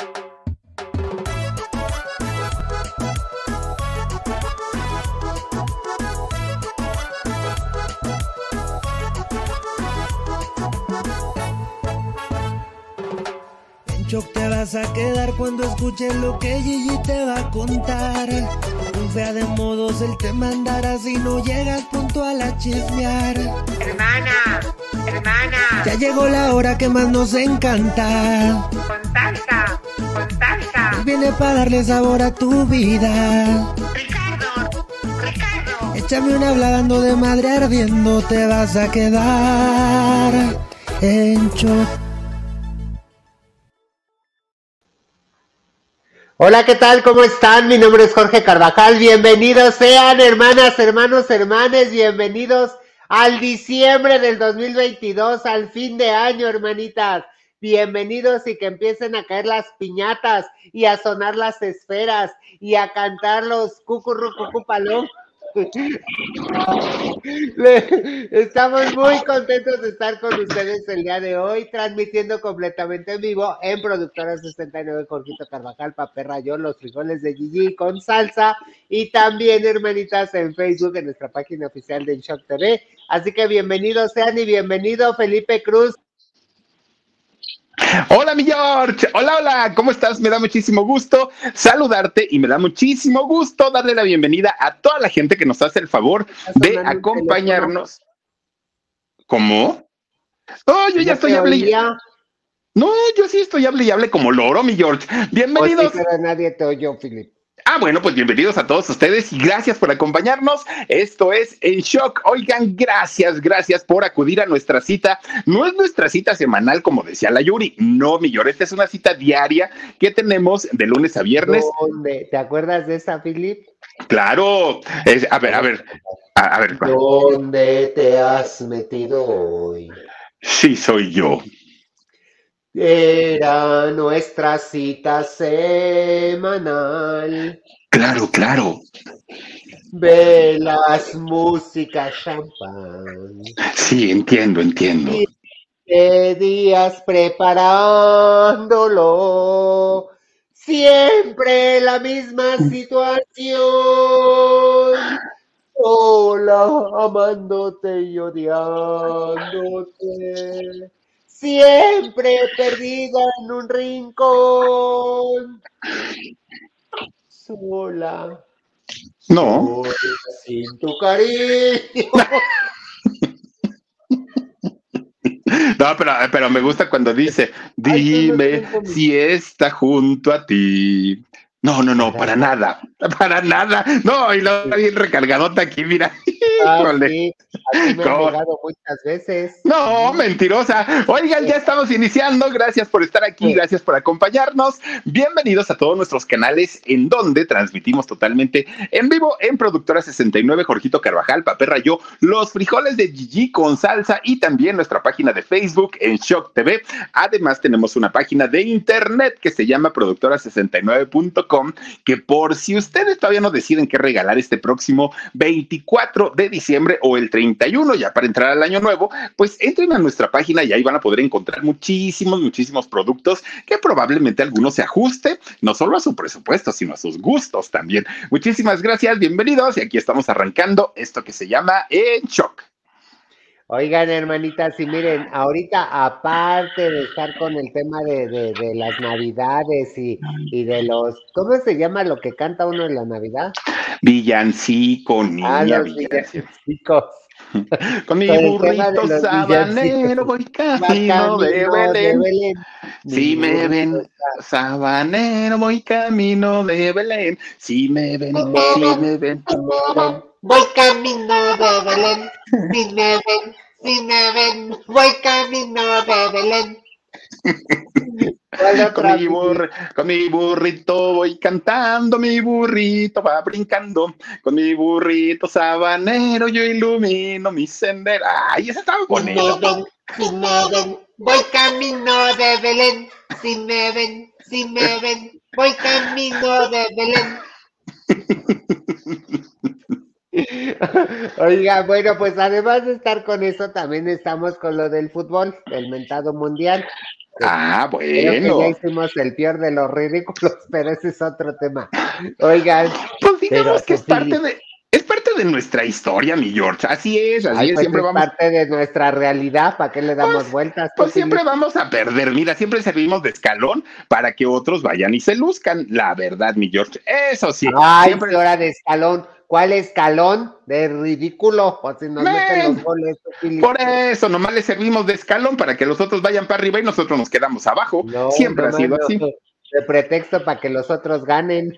En shock te vas a quedar cuando escuches lo que Gigi te va a contar. Con fea de modos él te mandará si no llegas puntual a chismear. Hermana, Ya llegó la hora que más nos encanta. con salsa, Él viene para darle sabor a tu vida. Ricardo, Échame una hablando de madre ardiendo, te vas a quedar en shock. Hola, ¿qué tal? ¿Cómo están? Mi nombre es Jorge Carvajal. Bienvenidos sean, hermanas, hermanos, hermanes. Bienvenidos al diciembre del 2022, al fin de año, hermanitas. Bienvenidos y que empiecen a caer las piñatas y a sonar las esferas y a cantar los cucurrucucupaló. Estamos muy contentos de estar con ustedes el día de hoy, transmitiendo completamente en vivo en Productora 69, Jorgito Carvajal, Papel Rayón, Los Frijoles de Gigi con salsa, y también, hermanitas, en Facebook, en nuestra página oficial de En Shock TV. Así que bienvenidos sean y bienvenido Felipe Cruz. Hola, mi George. Hola, hola. ¿Cómo estás? Me da muchísimo gusto saludarte y me da muchísimo gusto darle la bienvenida a toda la gente que nos hace el favor de acompañarnos. ¿Cómo? Oh, yo ya estoy hable. No, yo sí estoy hable y hable como loro, mi George. Bienvenidos. Sí, pero nadie te oyó, Felipe. Bueno, pues bienvenidos a todos ustedes y gracias por acompañarnos. Esto es En Shock. Oigan, gracias por acudir a nuestra cita. No es nuestra cita semanal, como decía la Yuri. No, mi George, esta es una cita diaria que tenemos de lunes a viernes. ¿Dónde? ¿Te acuerdas de esa, Felipe? Claro. A ver. ¿Dónde te has metido hoy? Sí, soy yo. Era nuestra cita semanal. Claro. Velas, música, champán. Sí, entiendo. Y de días preparándolo. Siempre la misma situación. Sola, amándote y odiándote. Siempre perdida en un rincón. Sola. No. Sola sin tu cariño. No, pero me gusta cuando dice, dime si está junto a ti. No, para nada. No, y lo está bien recargadota aquí, mira. Sí, así me han pegado muchas veces. No, mentirosa. Oigan, ya estamos iniciando. Gracias por estar aquí, gracias por acompañarnos. Bienvenidos a todos nuestros canales en donde transmitimos totalmente en vivo en Productora 69, Jorgito Carvajal, Papel Rayón, Los Frijoles de Gigi con salsa y también nuestra página de Facebook en Shock TV. Además tenemos una página de internet que se llama productora69.com, que por si ustedes todavía no deciden qué regalar este próximo 24 de diciembre o el 31, ya para entrar al año nuevo, pues entren a nuestra página y ahí van a poder encontrar muchísimos productos que probablemente algunos se ajuste, no solo a su presupuesto, sino a sus gustos también. Muchísimas gracias, bienvenidos, y aquí estamos arrancando esto que se llama En Shock. Oigan, hermanitas, y miren, ahorita aparte de estar con el tema de las navidades y de los, ¿cómo se llama lo que canta uno en la Navidad? Villancico, niña, villancicos. Con mi burrito sabanero voy camino de Belén. Si me ven sabanero voy camino de Belén. Si me ven. Voy camino de Belén. Si me ven, voy camino de Belén. Con mi burrito voy cantando, mi burrito va brincando, con mi burrito sabanero yo ilumino mi sendero. ¡Ay, ese estaba bonito! Si me ven, voy camino de Belén. Si me ven, voy camino de Belén. Oiga, bueno, pues además de estar con eso, también estamos con lo del fútbol, el mentado mundial. Creo que ya bueno. hicimos el peor de los ridículos, pero ese es otro tema. Oigan, Pues digamos pero que es tú, parte Philip, de nuestra historia, mi George. Así es, pues siempre es vamos, parte de nuestra realidad, ¿para qué le damos vueltas, tú, pues siempre Philip? vamos a perder. Mira, siempre servimos de escalón para que otros vayan y se luzcan. La verdad, mi George. Eso sí, Ay, sí, siempre. hora de escalón. ¿Cuál escalón? De ridículo. O si nos meten los Men, goles, tú, Philip. por eso, nomás le servimos de escalón para que los otros vayan para arriba y nosotros nos quedamos abajo. No, Siempre ha nomás sido no. así. De pretexto para que los otros ganen.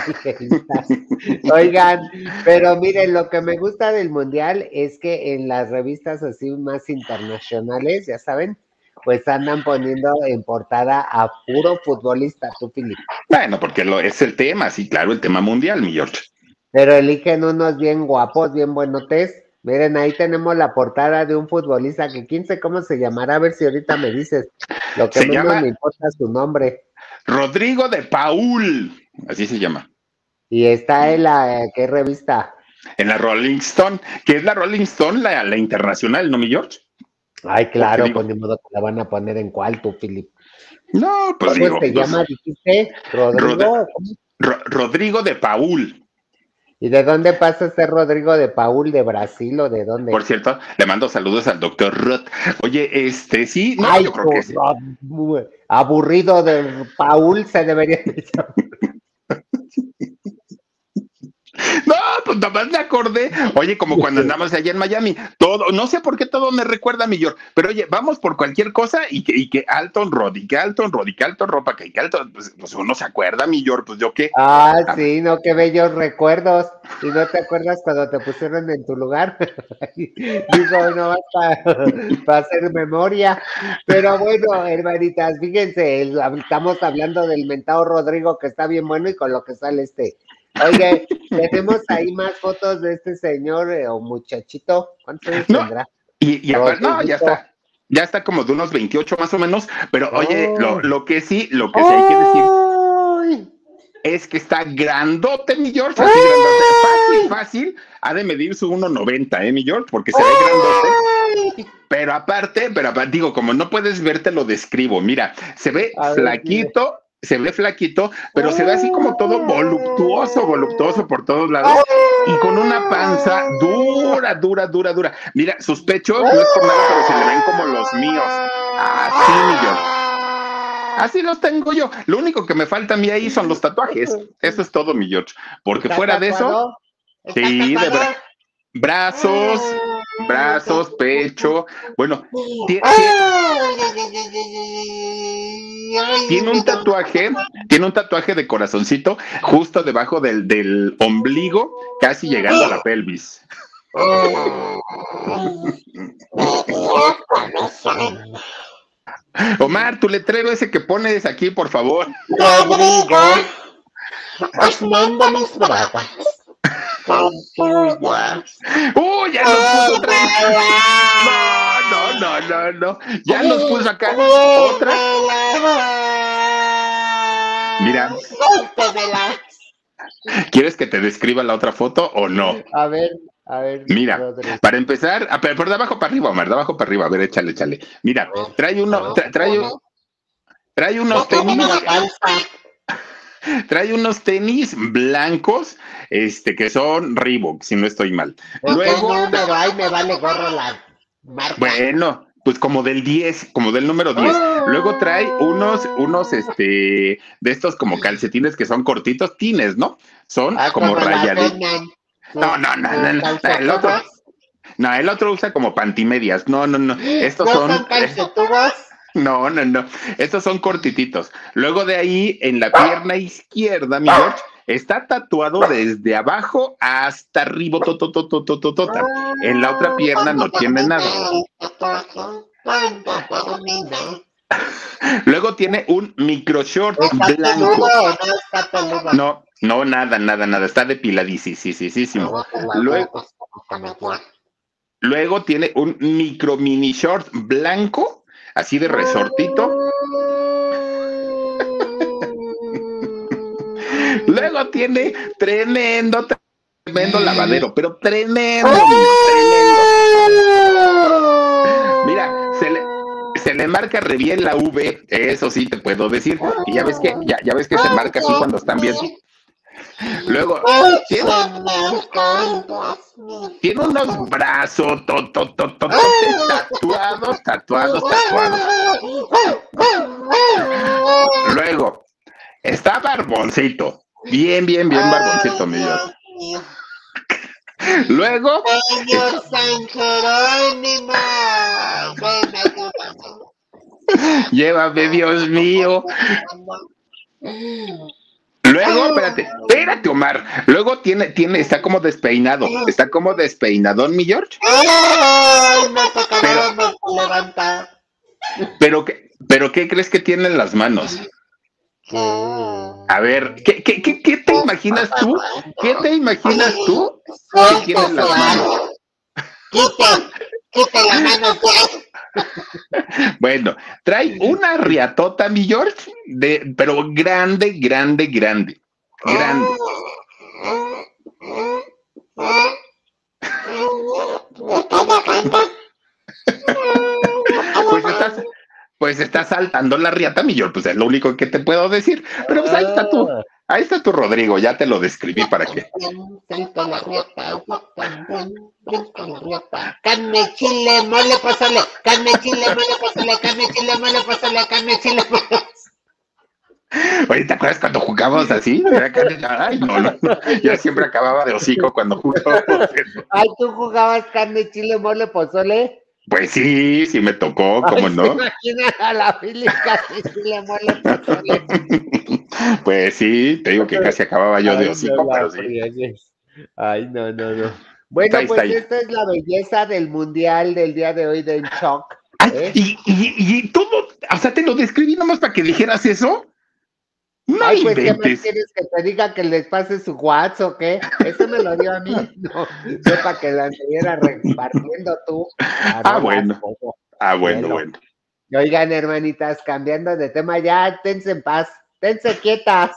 Oigan, pero miren, lo que me gusta del mundial es que en las revistas así más internacionales, ya saben, pues andan poniendo en portada a puro futbolista, tú, Philip. Bueno, porque es el tema, sí, claro, el tema mundial, mi George. Pero eligen unos bien guapos, bien buenotes. Miren, ahí tenemos la portada de un futbolista que quién sé cómo se llamará, a ver si ahorita me dices. Lo que Se menos llama me importa es su nombre. Rodrigo de Paul, así se llama. Y está en la, ¿qué revista? En la Rolling Stone, que es la Rolling Stone, la internacional, ¿no, mi George? Ay, Porque claro, digo, pues ni modo que la van a poner en cuál, tú, Philip. no, pues ¿Cómo digo, se pues, llama, dijiste? ¿Rodrigo? ¿Cómo? Rodrigo de Paul. ¿Y de dónde pasa ese Rodrigo de Paul? ¿De Brasil o de dónde? Por cierto, le mando saludos al doctor Roth. Oye, sí, no, Ay, yo creo que sí. aburrido de Paul se debería llamar. No, pues nomás me acordé. Oye, como cuando andamos allá en Miami, todo, no sé por qué todo me recuerda a mi York, pero oye, vamos por cualquier cosa y que Alton Rod, y que Alton Rod, y que Alton Ropa, que Alton, pues uno se acuerda, mi York, pues yo qué. Ah, sí, no, qué bellos recuerdos. ¿Y no te acuerdas cuando te pusieron en tu lugar? Digo, no basta para hacer memoria. Pero bueno, hermanitas, fíjense, estamos hablando del mentado Rodrigo que está bien bueno y con lo que sale este. Oye, tenemos ahí más fotos de este señor o muchachito. ¿Cuántos años No, tendrá? y aparte, no, Rodriguito. ya está como de unos 28 más o menos, pero oye, Oh. lo que sí hay que decir ¡Ay! es que está grandote, mi George, así grandote, fácil, ha de medir su 1.90, mi George, porque se ve grandote. Pero aparte, digo, como no puedes verte, lo describo. Mira, se ve A ver, flaquito, pero se ve así como todo voluptuoso por todos lados y con una panza dura. Mira, sus pechos no es por nada, pero se le ven como los míos. Así, mi George. Así los tengo yo. Lo único que me falta a mí ahí son los tatuajes. Eso es todo, mi George. Porque ¿Está fuera de eso, tatuado? sí, de brazos, pecho. Bueno, tiene un tatuaje de corazoncito justo debajo del ombligo, casi llegando a la pelvis. Omar, tu letrero ese que pones aquí, por favor. Rodrigo, os mando mis bragas. Son tuyas. Ya nos puso otra vez. No. Ya nos puso acá otra. Mira. ¿Quieres que te describa la otra foto o no? A ver. Mira, Rodrigo. para empezar, pero de abajo para arriba, Omar, de abajo para arriba. A ver, échale. Mira, trae unos tenis. Trae unos tenis blancos, que son Reebok, si no estoy mal. Luego, me vale gorro la marca. bueno, pues como del número 10. Luego trae unos, de estos como calcetines que son cortitos, tines, ¿no? Son como rayaditos. No. El otro usa como pantimedias. No. Estos son calcetudos. No. Estos son cortititos. Luego de ahí, en la pierna izquierda, mi George, está tatuado desde abajo hasta arriba. En la otra pierna no tiene nada. Luego tiene un micro short blanco. No, nada. Está depiladísimo. Luego tiene un micro mini short blanco, así de resortito. Luego tiene tremendo lavadero, pero tremendo. Mira, se le marca re bien la V, eso sí te puedo decir. Y ya ves que se marca así cuando están bien. Luego, tiene unos brazos tatuados. Luego, está barboncito. Bien barboncito, mi Dios. Luego, Señor San Jerónimo, llévame, Dios mío. Luego, espérate, Omar. Luego está como despeinado. Está como despeinadón, mi George. ¡ay! Me tocaron levantar. Pero ¿qué crees que tiene en las manos? A ver, ¿qué te imaginas tú? ¿Qué te imaginas tú que tiene en las manos? Quite la mano, Bueno, trae una riatota, mi George, pero grande. Pues estás saltando la riata, mi George, pues es lo único que te puedo decir. Pero pues ahí está tu Rodrigo, ya te lo describí para qué. Carne, chile, mole, pozole. Carne, chile, mole, pozole. Carne, chile, mole, pozole. Carne, chile, mole. Oye, ¿te acuerdas cuando jugábamos así? Ay, no. Yo siempre acababa de hocico cuando jugábamos eso. Ay, ¿tú jugabas carne, chile, mole, pozole? Pues sí me tocó, ¿cómo no? Imagina a la Fili carne, chile, mole, pozole. Pues sí, te digo que casi acababa yo de hocico, pero sí. Ay, no. Bueno, Está pues ahí. esta es la belleza del mundial del día de hoy de Shock. Ay, y todo, o sea, te lo describí nomás para que dijeras eso. No Ay, pues, ¿qué más inventes. quieres que te diga que les pase su WhatsApp o qué? Eso me lo dio a mí, no, yo para que la estuviera repartiendo tú. Bueno. Oigan, hermanitas, cambiando de tema, ya, tense en paz, tense quietas.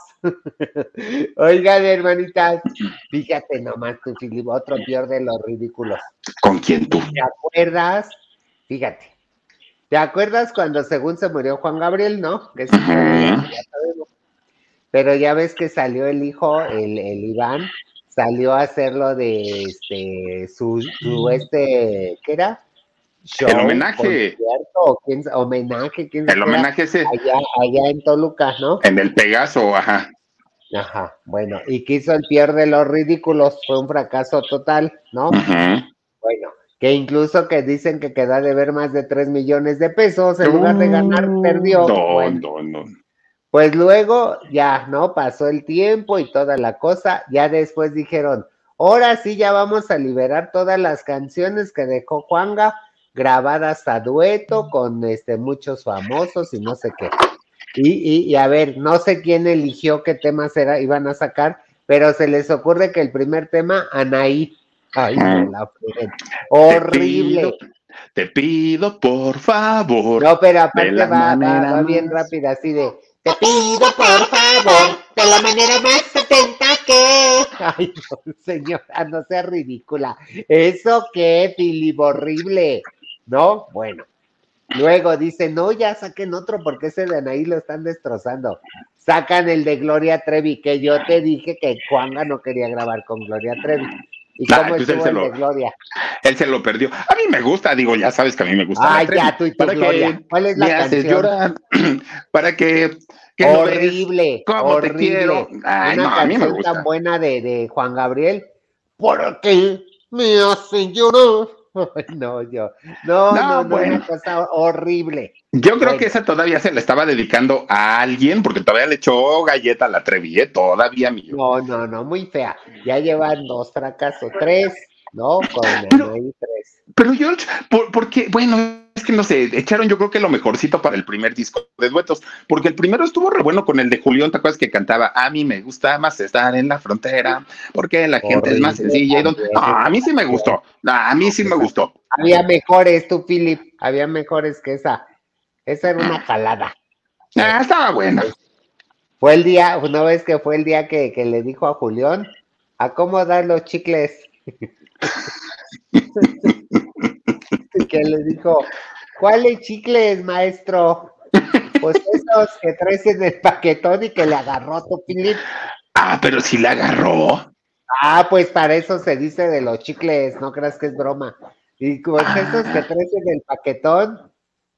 Oigan, hermanitas, fíjate nomás tú, Filip, otro peor de los ridículos. ¿Con quién tú? ¿Te acuerdas? Fíjate, ¿te acuerdas cuando según se murió Juan Gabriel, no? Que ya sabemos. Pero ya ves que salió el hijo, el Iván, salió a hacerlo de su ¿qué era? Show, el homenaje. Homenaje, El homenaje ese. Allá en Toluca, ¿no? En el Pegaso, ajá. Ajá, bueno, y que hizo el peor de los ridículos, fue un fracaso total, ¿no? Ajá. Bueno, que incluso que dicen que queda de ver más de 3 millones de pesos, en lugar de ganar, perdió. No. Pues luego ya, ¿no? Pasó el tiempo y toda la cosa, ya después dijeron, ahora sí ya vamos a liberar todas las canciones que dejó Juanga, grabadas a dueto con muchos famosos y no sé qué. Y a ver, no sé quién eligió qué temas iban a sacar, pero se les ocurre que el primer tema, Anaí. Ay, no la freguen. Horrible. Te pido, por favor. No, pero aparte va bien rápida, así de... Te pido, por favor, de la manera más atenta que... Ay, no, señora, no sea ridícula. ¿Eso qué, Filip? Horrible. ¿No? Bueno. Luego dice, no, ya saquen otro porque ese de Anaí lo están destrozando. Sacan el de Gloria Trevi, que yo te dije que Juanga no quería grabar con Gloria Trevi. ¿Y cómo estuvo el de Gloria? Él se lo perdió. A mí me gusta, digo, ya sabes que a mí me gusta. Ay, ya, tú y tu Gloria. ¿Cuál es la canción? Llorar, para que horrible, ¿cómo horrible. te quiero? Ay, una no, a mí me canción gusta. tan buena de Juan Gabriel. ¿Por qué me hacen llorar? No, una cosa horrible. Yo creo que esa todavía se le estaba dedicando a alguien, porque todavía le echó galleta a la Trevi, todavía mío. No, muy fea. Ya llevan 2 fracasos, 3, ¿no? Con Anaí 3. Pero George, porque, bueno, es que no sé, echaron yo creo que lo mejorcito para el primer disco de duetos, porque el primero estuvo re bueno con el de Julián, ¿te acuerdas que cantaba? A mí me gusta más estar en la frontera, porque la gente es más sencilla. A mí sí me gustó, Había mejores, tú, Philip, había mejores que esa. Esa era una jalada. Estaba buena. Fue el día, una vez que fue el día que le dijo a Julián, ¿a cómo dar los chicles? Que le dijo, ¿Cuáles chicles, maestro? Pues esos que traes en el paquetón y que le agarró tu Philip. Ah, pero si la agarró. Ah, pues para eso se dice de los chicles, no creas que es broma. Y pues esos que traes en el paquetón,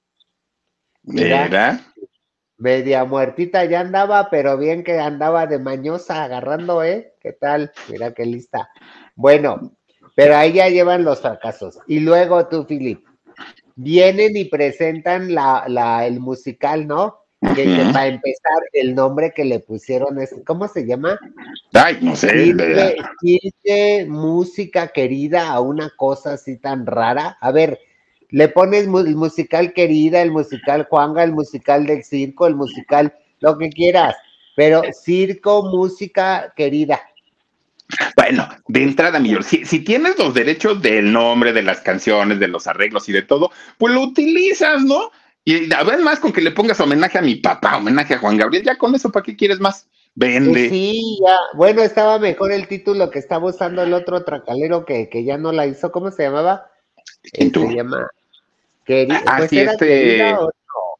Mira. media muertita ya andaba, pero bien que andaba de mañosa agarrando, ¿eh? ¿Qué tal? Mira qué lista. Bueno, pero ahí ya llevan los fracasos. Y luego tú, Philip, vienen y presentan el musical, ¿no? Que para empezar, el nombre que le pusieron es, ¿cómo se llama? Ay, no sé. Cirque, música querida, a una cosa así tan rara. A ver, le pones el musical querida, el musical Juanga, el musical del circo, el musical, lo que quieras, pero circo, música querida. Bueno, de entrada, Millor, si tienes los derechos del nombre, de las canciones, de los arreglos y de todo, pues lo utilizas, ¿no? Y a ver más con que le pongas homenaje a mi papá, homenaje a Juan Gabriel, ya con eso, ¿para qué quieres más? Vende. Pues sí, ya, bueno, estaba mejor el título que estaba usando el otro tracalero que ya no la hizo, ¿cómo se llamaba? Se llama pues sí, era querida o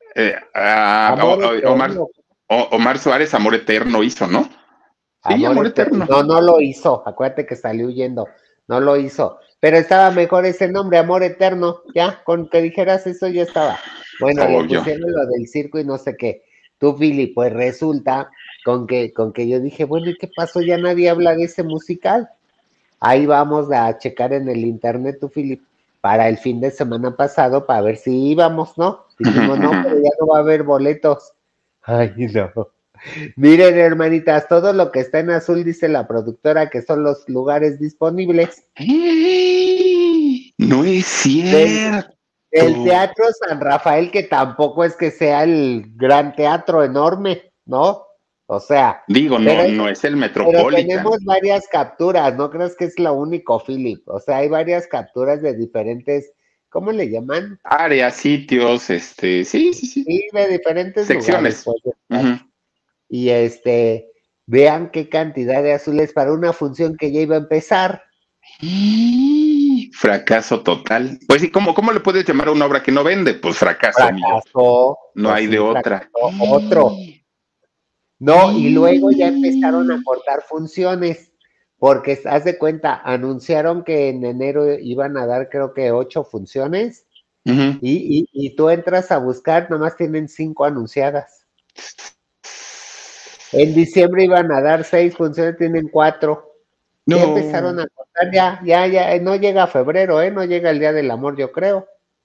no. Omar Suárez, Amor Eterno hizo, ¿no? Sí, Amor Eterno. No lo hizo, acuérdate que salió huyendo, no lo hizo, pero estaba mejor ese nombre, Amor Eterno, ya, con que dijeras eso ya estaba. Bueno, le pusieron lo del circo y no sé qué. Tú, Philly, pues resulta con que yo dije, bueno, ¿y qué pasó? Ya nadie habla de ese musical. Ahí vamos a checar en el internet, tú, Philip, para el fin de semana pasado, para ver si íbamos, ¿no? Dijimos, no, pero ya no va a haber boletos. Ay, no. Miren, hermanitas, todo lo que está en azul dice la productora que son los lugares disponibles. No es cierto. El Teatro San Rafael, que tampoco es que sea el gran teatro enorme, ¿no? O sea. Digo, no es el Metropolitan. Pero tenemos varias capturas, no crees que es lo único, Philip. O sea, hay varias capturas de diferentes, ¿cómo le llaman? Áreas, sitios, sí. Sí, de diferentes secciones. Lugares, pues, y vean qué cantidad de azules para una función que ya iba a empezar. Fracaso total. Pues sí, ¿cómo le puedes llamar a una obra que no vende? Pues fracaso. No hay de otra. Otro. No, y luego ya empezaron a cortar funciones, porque haz de cuenta, anunciaron que en enero iban a dar creo que 8 funciones, y tú entras a buscar, nomás tienen 5 anunciadas. En diciembre iban a dar 6 funciones, tienen 4. No. Ya empezaron a cortar, ya, no llega febrero, no llega el Día del Amor, yo creo.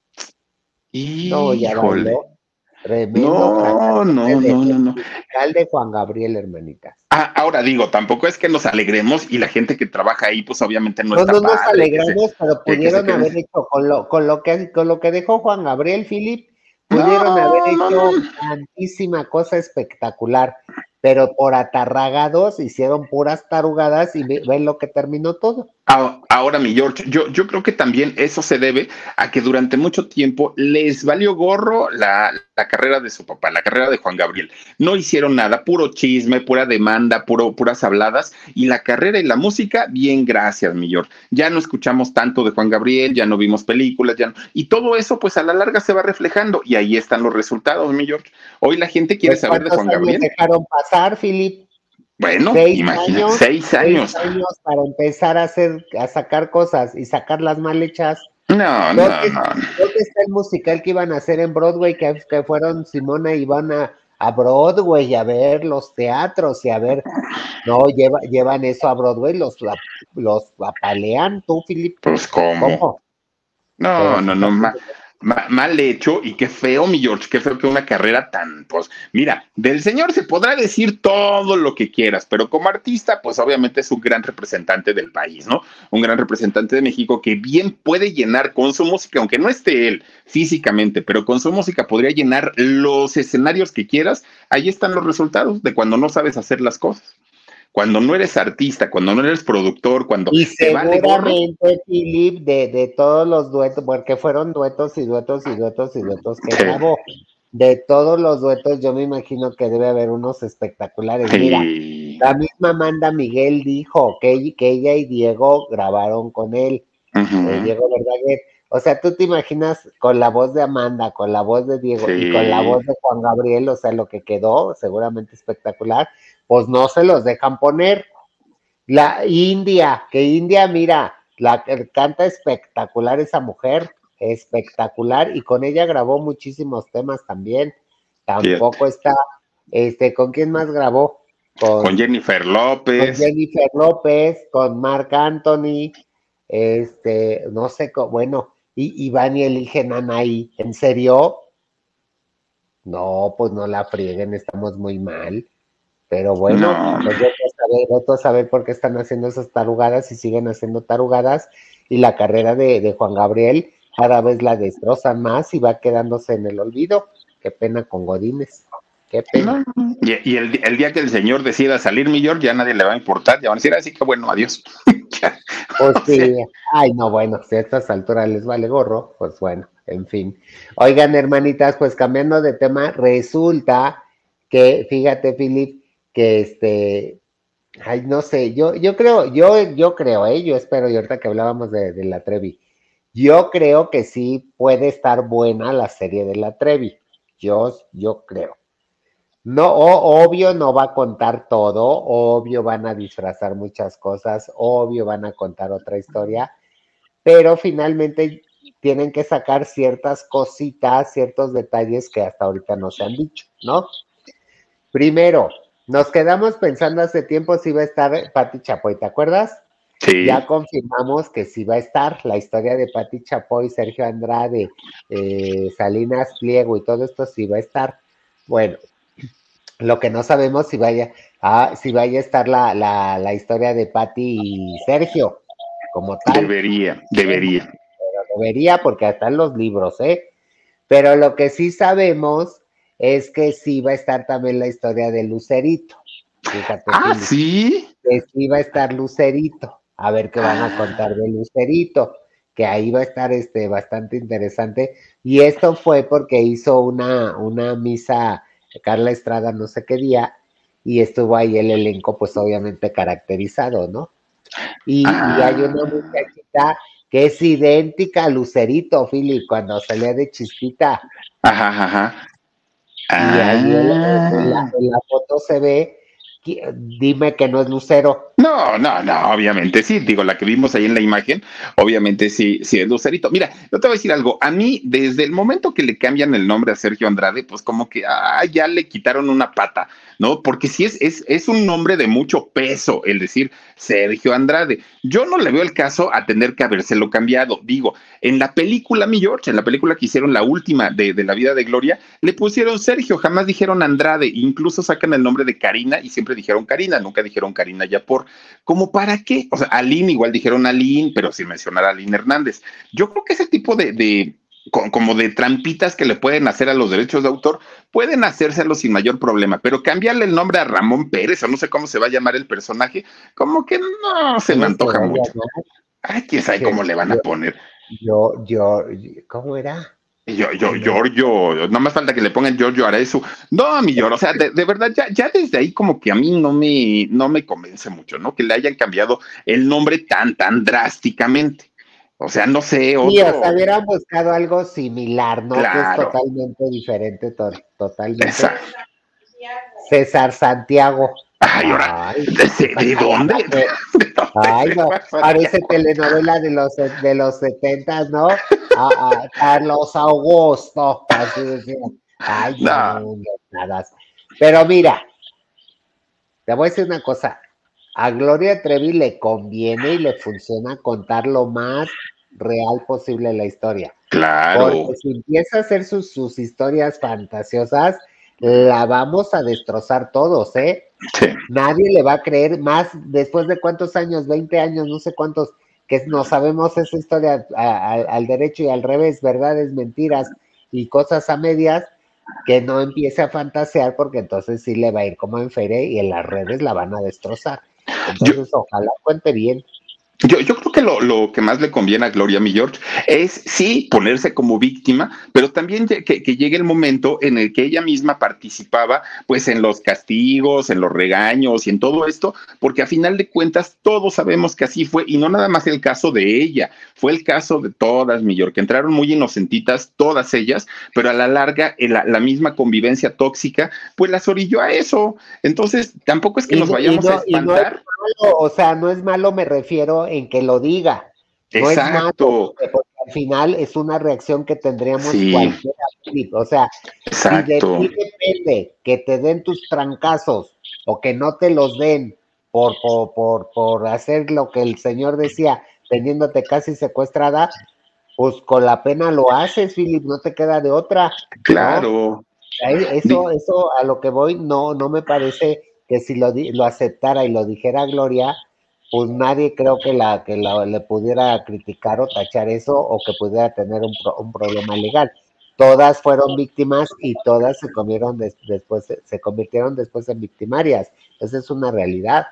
No, ya bailó. Tremendo no. Musical de Juan Gabriel, hermanitas. Ahora digo, tampoco es que nos alegremos y la gente que trabaja ahí, pues obviamente no está padre. No nos alegramos, pero pudieron haber hecho con lo que dejó Juan Gabriel, Philip, pudieron haber hecho tantísima cosa espectacular, pero por atarragados hicieron puras tarugadas y ven lo que terminó todo. Ahora, mi George, yo creo que también eso se debe a que durante mucho tiempo les valió gorro la carrera de su papá, la carrera de Juan Gabriel. No hicieron nada, puro chisme, pura demanda, puras habladas, y la carrera y la música, bien, gracias, mi George. Ya no escuchamos tanto de Juan Gabriel, ya no vimos películas, y todo eso, pues a la larga se va reflejando, y ahí están los resultados, mi George. Hoy la gente quiere saber de Juan Gabriel. Dejaron pasar, Philip. Bueno, imagínate, 6 años. 6 años para empezar a sacar cosas y sacarlas mal hechas. No. ¿Dónde está el musical que iban a hacer en Broadway, que fueron Simona y van a Broadway a ver los teatros y a ver? No, llevan eso a Broadway, los apalean, tú, Philip. Pues, ¿cómo? No, mal hecho, y qué feo, mi George, qué feo que una carrera tan, pues, mira, del señor se podrá decir todo lo que quieras, pero como artista, pues obviamente es un gran representante del país, ¿no? Un gran representante de México que bien puede llenar con su música, aunque no esté él físicamente, pero con su música podría llenar los escenarios que quieras. Ahí están los resultados de cuando no sabes hacer las cosas. Cuando no eres artista, cuando no eres productor, cuando y te seguramente, Philip, de todos los duetos, porque fueron duetos que grabó, de todos los duetos, yo me imagino que debe haber unos espectaculares. Sí. Mira, la misma Amanda Miguel dijo que ella y Diego grabaron con él. Diego Verdaguer. O sea, tú te imaginas con la voz de Amanda, con la voz de Diego y con la voz de Juan Gabriel, o sea, lo que quedó, seguramente espectacular, pues no se los dejan poner. La India, mira, canta espectacular esa mujer, espectacular, y con ella grabó muchísimos temas también. Tampoco está, ¿con quién más grabó? Con Jennifer López. Con Jennifer López, con Marc Anthony, no sé, bueno, y van y eligen a Anaí. ¿En serio? No, pues no la frieguen, estamos muy mal. Pero bueno, pues yo a saber por qué están haciendo esas tarugadas y siguen haciendo tarugadas, y la carrera de Juan Gabriel cada vez la destrozan más y va quedándose en el olvido. Qué pena con Godínez. Qué pena. Y el día que el señor decida salir, mi George, ya nadie le va a importar, ya van a decir, así que bueno, adiós. Pues sí, ay, no, bueno, si a estas alturas les vale gorro, pues bueno, en fin. Oigan, hermanitas, pues cambiando de tema, resulta que, fíjate, Philip, que ay, no sé, yo creo, yo espero, y ahorita que hablábamos de la Trevi, yo creo que sí puede estar buena la serie de la Trevi, yo creo. No, obvio no va a contar todo, obvio van a disfrazar muchas cosas, obvio van a contar otra historia, pero finalmente tienen que sacar ciertas cositas, ciertos detalles que hasta ahorita no se han dicho, ¿no? Primero, nos quedamos pensando hace tiempo si iba a estar Pati Chapoy, ¿te acuerdas? Sí. Ya confirmamos que sí va a estar la historia de Pati Chapoy, Sergio Andrade, Salinas Pliego y todo esto sí va a estar. Bueno, lo que no sabemos si vaya a estar la historia de Pati y Sergio, como tal. Debería. Pero debería, porque están los libros, ¿eh? Pero lo que sí sabemos es que sí va a estar también la historia de Lucerito. Fíjate, ¿sí? Que sí va a estar Lucerito. A ver qué van a contar de Lucerito, que ahí va a estar bastante interesante. Y esto fue porque hizo una misa Carla Estrada no sé qué día, y estuvo ahí el elenco, pues obviamente caracterizado, ¿no? Y hay una muchachita que es idéntica a Lucerito, Philip, cuando salía de Chispita. Y ahí en la foto se ve, dime que no es Lucero. No, obviamente sí, digo, la que vimos ahí en la imagen, obviamente sí es Lucerito. Mira, yo te voy a decir algo, a mí, desde el momento que le cambian el nombre a Sergio Andrade, pues como que ya le quitaron una pata, ¿no? Porque sí es un nombre de mucho peso, el decir Sergio Andrade. Yo no le veo el caso a tener que habérselo cambiado. Digo, en la película, mi George, en la película que hicieron la última de la vida de Gloria, le pusieron Sergio, jamás dijeron Andrade, incluso sacan el nombre de Karina y siempre dijeron Karina, nunca dijeron Karina Yapor. ¿Cómo para qué? O sea, Aline, igual dijeron Aline, pero sin mencionar a Aline Hernández. Yo creo que ese tipo como de trampitas que le pueden hacer a los derechos de autor, pueden hacérselo sin mayor problema, pero cambiarle el nombre a Ramón Pérez, o no sé cómo se va a llamar el personaje, como que no se me antoja mucho. Ay, quién sabe cómo le van a poner. ¿Cómo era? Giorgio, no más falta que le pongan Giorgio Arezzo. No, mi Giorgio, o sea, de verdad, ya desde ahí como que a mí no me convence mucho, ¿no? Que le hayan cambiado el nombre tan drásticamente. O sea, no sé, otro... Sí, o sea, hubieran buscado algo similar, ¿no? Claro. Que es totalmente diferente, totalmente. Exacto. César Santiago. Ay, ahora, ¿de dónde? Ay, no, parece telenovela de los 70, ¿no? A Carlos Augusto, así decía. Ay, no, nada. Pero mira, te voy a decir una cosa. A Gloria Trevi le conviene y le funciona contar lo más real posible la historia. Claro. Porque si empieza a hacer sus historias fantasiosas, la vamos a destrozar todos, ¿eh? Sí. Nadie le va a creer más después de cuántos años, 20 años, no sé cuántos, que no sabemos esa historia al derecho y al revés, verdades, mentiras y cosas a medias, que no empiece a fantasear, porque entonces sí le va a ir como en feria y en las redes la van a destrozar. Entonces, ojalá cuente bien. Yo creo que lo que más le conviene a Gloria, mi George, es sí ponerse como víctima, pero también que llegue el momento en el que ella misma participaba, pues en los castigos, en los regaños y en todo esto, porque a final de cuentas todos sabemos que así fue, y no nada más el caso de ella, fue el caso de todas, mi George, que entraron muy inocentitas, todas ellas, pero a la larga la misma convivencia tóxica, pues las orilló a eso. Entonces, tampoco es que nos vayamos a Y no es espantar. malo, o sea, no es malo, me refiero en que lo diga. No es malo, Exacto, porque al final es una reacción que tendríamos sí, cualquiera, Philip. O sea, si de exacto. ti depende que te den tus trancazos o que no te los den por hacer lo que el señor decía, teniéndote casi secuestrada, pues con la pena lo haces, Philip, no te queda de otra, ¿no? Claro. Eso a lo que voy, no me parece que si lo aceptara y lo dijera Gloria, pues nadie creo que le pudiera criticar o tachar eso o que pudiera tener un problema legal. Todas fueron víctimas y todas se convirtieron después en victimarias. Esa es una realidad.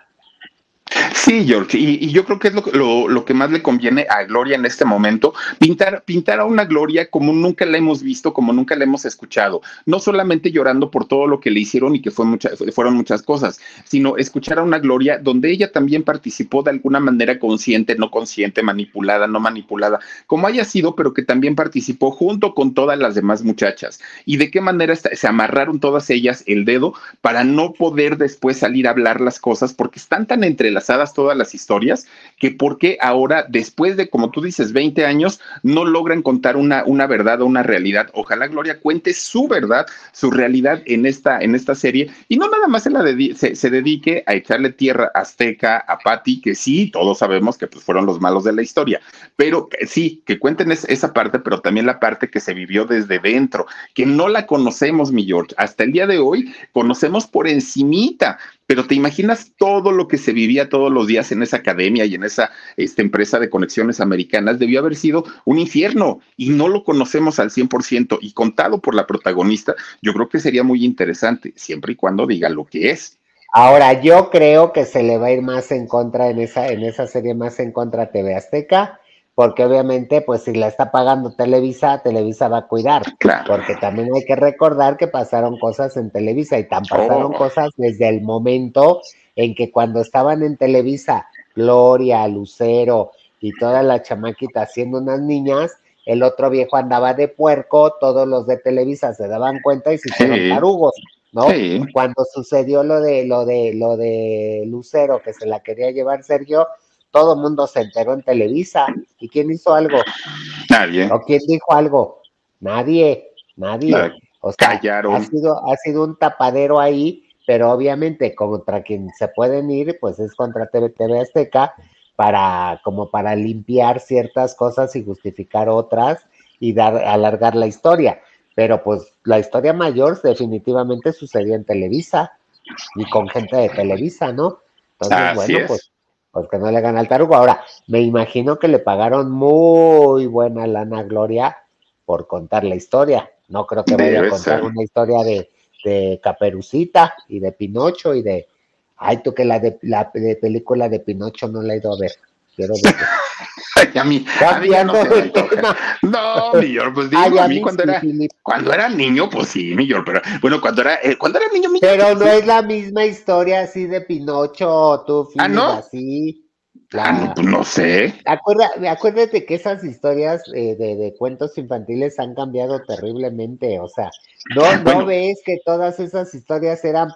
Sí, George, y yo creo que es lo que más le conviene a Gloria en este momento, pintar a una Gloria como nunca la hemos visto, como nunca la hemos escuchado, no solamente llorando por todo lo que le hicieron y que fueron muchas cosas, sino escuchar a una Gloria donde ella también participó de alguna manera consciente, no consciente, manipulada, no manipulada, como haya sido, pero que también participó junto con todas las demás muchachas, y de qué manera se amarraron todas ellas el dedo para no poder después salir a hablar las cosas, porque están tan entrelazadas todas las historias, que por qué ahora, después de, como tú dices, 20 años, no logran contar una verdad o una realidad. Ojalá Gloria cuente su verdad, su realidad en esta serie, y no nada más se dedique a echarle tierra azteca a Patty, que sí, todos sabemos que pues, fueron los malos de la historia, pero que, sí, que cuenten esa parte, pero también la parte que se vivió desde dentro, que no la conocemos, mi George. Hasta el día de hoy conocemos por encimita, pero te imaginas todo lo que se vivía todos los días en esa academia y en esa empresa de conexiones americanas, debió haber sido un infierno y no lo conocemos al 100% y contado por la protagonista, yo creo que sería muy interesante, siempre y cuando diga lo que es. Ahora, yo creo que se le va a ir más en contra en esa serie, más en contra a TV Azteca, porque obviamente, pues si la está pagando Televisa, Televisa va a cuidar, Claro. porque también hay que recordar que pasaron cosas en Televisa y tan pasaron Oh, cosas desde el momento en que cuando estaban en Televisa, Gloria, Lucero y toda la chamaquita siendo unas niñas, el otro viejo andaba de puerco, todos los de Televisa se daban cuenta y se hicieron sí, tarugos, ¿no? sí, Cuando sucedió lo de Lucero, que se la quería llevar Sergio, todo el mundo se enteró en Televisa. ¿Y quién hizo algo? nadie. ¿O quién dijo algo? Nadie, Nada, nadie. O sea, callaron. ha sido un tapadero ahí, pero obviamente contra quien se pueden ir, pues es contra TV Azteca, como para limpiar ciertas cosas y justificar otras y alargar la historia. Pero pues la historia mayor definitivamente sucedió en Televisa y con gente de Televisa, ¿no? Entonces, Así bueno, es. pues que no le gana al tarugo. Ahora, me imagino que le pagaron muy buena lana a Gloria por contar la historia. No creo que vaya a Debe contar ser. una historia de Caperucita y de Pinocho y de... Ay, tú que la de película de Pinocho no la he ido a ver. Quiero verla. Ay, a mí ya no Cambiando se me de antoja. tema. No, mi George, pues digo, Ay, a a mí mí sí, Philip. cuando era niño, pues sí, mi George, pero bueno, cuando era niño, mi George, Pero no sí. es la misma historia así de Pinocho, tú, Ah, Philip, ¿no? así. Ah, no, La, pues no sé. Acuérdate que esas historias de cuentos infantiles han cambiado terriblemente, o sea, no Bueno, ves que todas esas historias eran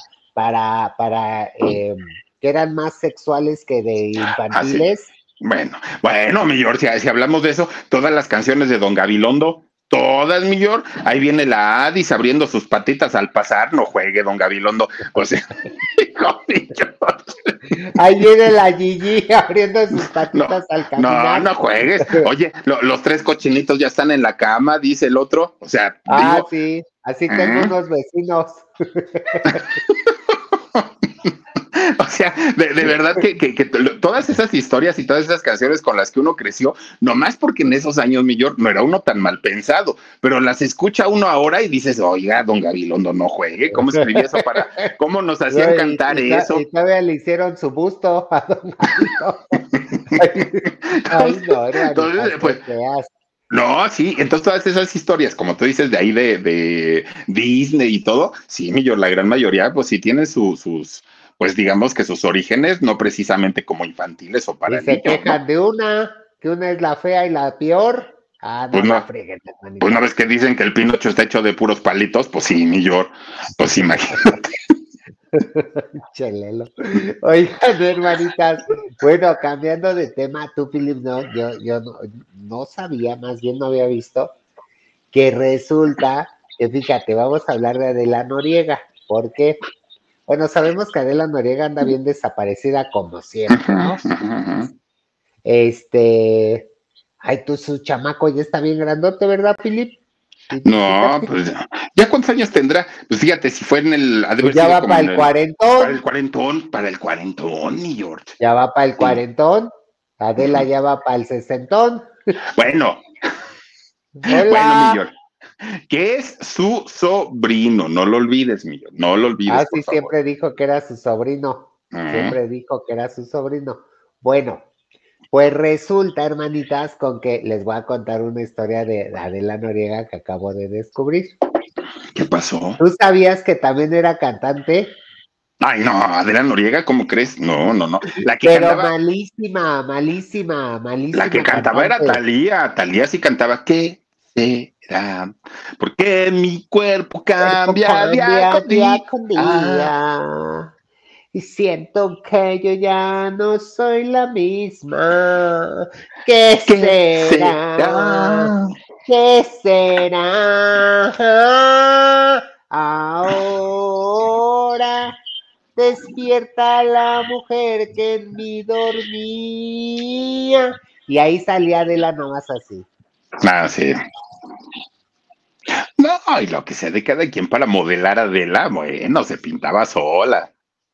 que eran más sexuales que de así. infantiles. Bueno, mi George, si hablamos de eso, todas las canciones de Don Gabilondo, todas, mi George, ahí viene la Adis abriendo sus patitas al pasar, no juegue Don Gabilondo, o sea, hijo, mi George. Ahí viene la Gigi abriendo sus No, patitas al no, caminar. no juegues. Oye, los tres cochinitos ya están en la cama, dice el otro. O sea, Ah, digo, sí, así tengo ¿eh? unos vecinos. O sea, de verdad que todas esas historias y todas esas canciones con las que uno creció, nomás porque en esos años, mi George, no era uno tan mal pensado, pero las escucha uno ahora y dices, oiga, don Gabilondo, no juegue, ¿cómo escribía eso cómo nos hacían No, cantar eso? Y todavía le hicieron su busto a don Gabilondo. Ay, no, Entonces, pues, no, sí, entonces todas esas historias, como tú dices, de ahí de Disney y todo, sí, la gran mayoría, pues sí tienen sus, pues digamos que sus orígenes, no precisamente como infantiles o para y se niños, quejan ¿no? de que una es la fea y la peor. Ah, Pues no la no, freguen, pues hermanita. no ves que dicen que el Pinocho está hecho de puros palitos, pues sí, pues imagínate. Chelelo. Oigan, hermanitas. Bueno, cambiando de tema, tú, Philip, no, yo no sabía, más bien no había visto, que resulta que, fíjate, vamos a hablar de Adela Noriega. ¿Por qué? Bueno, sabemos que Adela Noriega anda bien desaparecida como siempre, ¿no? Ay, su chamaco ya está bien grandote, ¿verdad, Philip? No, Fíjate. pues ya cuántos años tendrá. Pues fíjate, si fue ha de Pues haber ya sido va como para en el cuarentón. para el cuarentón, mi George. Ya va para el Sí. cuarentón. Adela ya va para el sesentón. Bueno, mi Hola. George, que es su sobrino, no lo olvides, mi George, no lo olvides, por Sí, favor. siempre dijo que era su sobrino. Siempre dijo que era su sobrino. Bueno, pues resulta, hermanitas, con que les voy a contar una historia de Adela Noriega que acabo de descubrir. ¿Qué pasó? ¿Tú sabías que también era cantante? Ay, no, Adela Noriega, ¿cómo crees? No. La que Pero cantaba, malísima la que cantaba era cantante. Talía sí cantaba, ¿qué será? Porque mi cuerpo Cuerpo cambia día cambia con día día. con día. Y siento que yo ya no soy la misma. ¿Qué ¿Qué será? será? ¿Qué será? Ahora despierta la mujer que en mí dormía. Y ahí salía de la nomás así. Ah, sí. No, y lo que sea de cada quien para modelar a Adela, bueno, se pintaba sola.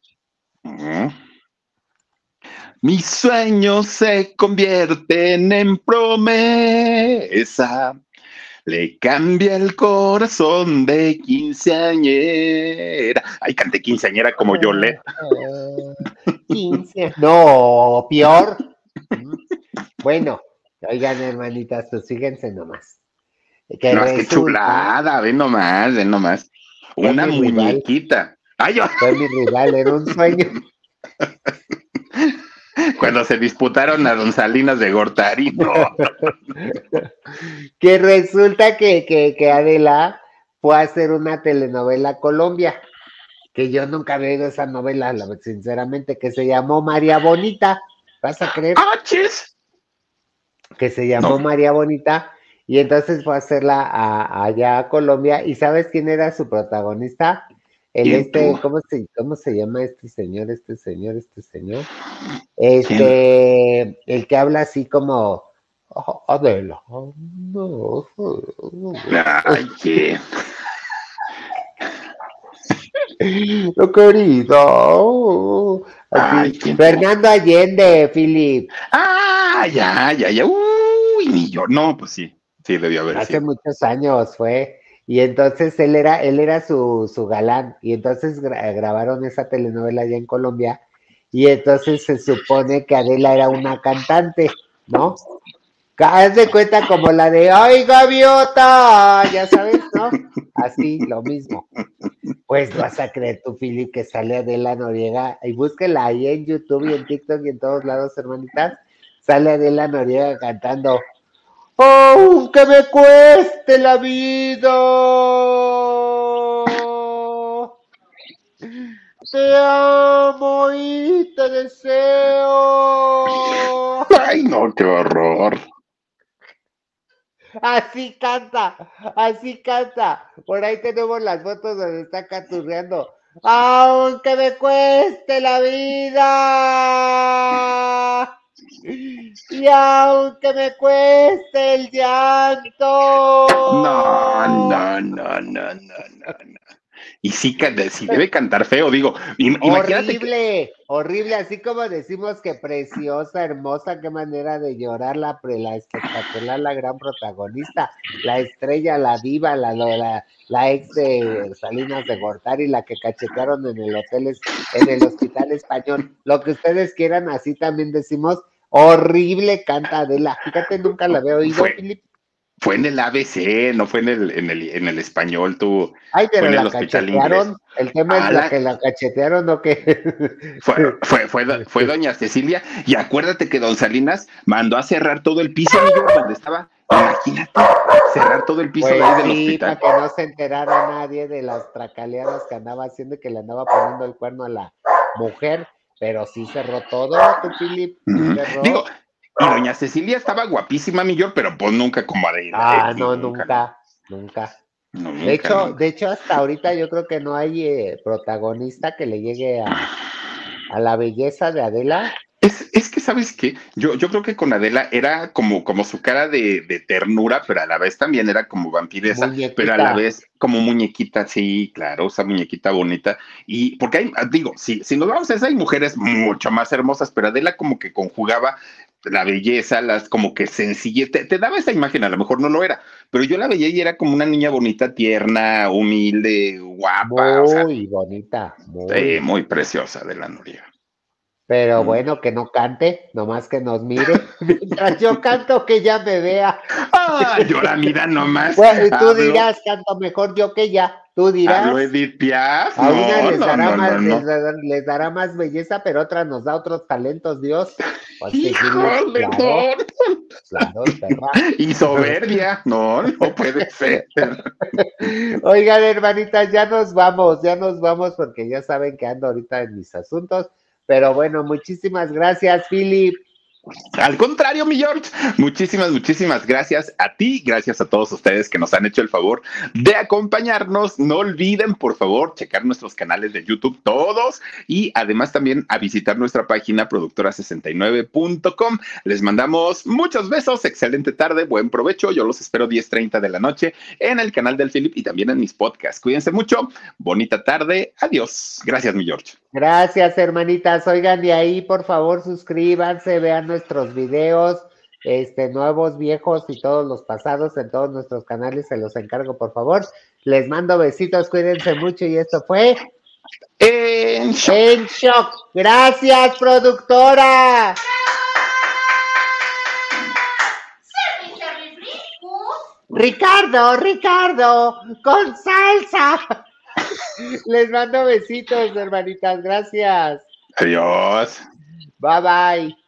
Mis sueños se convierten en promesa. Le cambia el corazón de quinceañera. Ay, canté quinceañera como yo le. 15. No, peor. Bueno, oigan, hermanitas, pues fíjense nomás. Que No, es que resulta, chulada, ven nomás, ven nomás. fue Una mi rival, muñequita. Ay, yo, era un sueño. cuando se disputaron a Don Salinas de Gortari, no. Que resulta que Adela fue a hacer una telenovela Colombia, que yo nunca había oído esa novela, sinceramente, que se llamó María Bonita. ¿Vas a creer? ¡Ah, chis! Que se llamó No, María Bonita, y entonces fue a hacerla allá a Colombia. ¿Y sabes quién era su protagonista? ¿quién tú? ¿Cómo se llama este señor? ¿Quién? El que habla así como Adela. No. Ay, qué. Lo querido. Ay, Así. ¿quién tú? Fernando Allende, Philip. Ah, ya. Uy, ni yo. No, pues sí. Sí, debió haber Hace sido. muchos años fue. Y entonces él era su galán. Y entonces grabaron esa telenovela allá en Colombia. Y entonces se supone que Adela era una cantante, ¿no? Haz de cuenta como la de ¡Ay, gaviota! Ya sabes, ¿no? Así, lo mismo. Pues vas a creer tú, Philip, que sale Adela Noriega. Y búsquela ahí en YouTube y en TikTok y en todos lados, hermanitas. Sale Adela Noriega cantando aunque me cueste la vida, te amo y te deseo. Ay, no, qué horror. Así canta, así canta. Por ahí tenemos las fotos donde está canturreando. Aunque me cueste la vida. Y aunque me cueste el llanto. No. Y sí, sí debe cantar feo, digo. Imagínate horrible, horrible, así como decimos que preciosa, hermosa, qué manera de llorar la espectacular, la gran protagonista, la estrella, la diva, la ex de Salinas de Gortari, la que cachetearon en el Hospital Español, lo que ustedes quieran, así también decimos, horrible canta Adela. Fíjate, nunca la había oído, Philip. Fue en el ABC, no fue en el español, tú. Ay, pero fue en el la hospital cachetearon. inglés. El tema es la que la cachetearon o qué. Fue doña Cecilia, y acuérdate que don Salinas mandó a cerrar todo el piso, amigo, donde estaba. Imagínate, cerrar todo el piso Pues de ahí del sí, hospital. para que no se enterara nadie de las tracaleadas que andaba haciendo y que le andaba poniendo el cuerno a la mujer, pero sí cerró todo, tú, Philip, cerró. Digo, y doña Cecilia estaba guapísima, mi George, pero pues nunca como Adela. No, nunca. No, De hecho, hasta ahorita yo creo que no hay protagonista que le llegue a la belleza de Adela. Es que, ¿sabes qué? Yo creo que con Adela era como su cara de ternura, pero a la vez también era como vampiresa, Muñequita. pero a la vez como muñequita, sí, claro, esa muñequita bonita. Y porque si nos vamos a eso, hay mujeres mucho más hermosas, pero Adela como que conjugaba la belleza, como que sencillez, te daba esa imagen, a lo mejor no lo era, pero yo la veía y era como una niña bonita, tierna, humilde, guapa. Muy bonita, muy preciosa, Adela Noriega. Pero bueno, que no cante, nomás que nos mire. Mientras yo canto, que ella me vea. Yo la mira nomás. Bueno, tú dirás, canto mejor yo que ella. Tú dirás. ¿Hablo Edith Piaf? A una les dará más belleza, pero otra nos da otros talentos, Dios. Pues ¡Híjole, claro, perra. Y soberbia. No puede ser. Oigan, hermanitas, ya nos vamos porque ya saben que ando ahorita en mis asuntos. Pero bueno, muchísimas gracias, Philip. Al contrario, mi George, muchísimas gracias a ti, gracias a todos ustedes que nos han hecho el favor de acompañarnos. No olviden, por favor, checar nuestros canales de YouTube todos y además también a visitar nuestra página productora69.com. Les mandamos muchos besos, excelente tarde, buen provecho. Yo los espero 10:30 de la noche en el canal del Philip y también en mis podcasts. Cuídense mucho, bonita tarde, adiós. Gracias, mi George. Gracias, hermanitas. Oigan, de ahí, por favor, suscríbanse, vean nuestros videos, nuevos, viejos y todos los pasados en todos nuestros canales, se los encargo, por favor. Les mando besitos, cuídense mucho y esto fue En Shock. Gracias, productora. Ricardo, con salsa. Les mando besitos, hermanitas. Gracias. Adiós. Bye.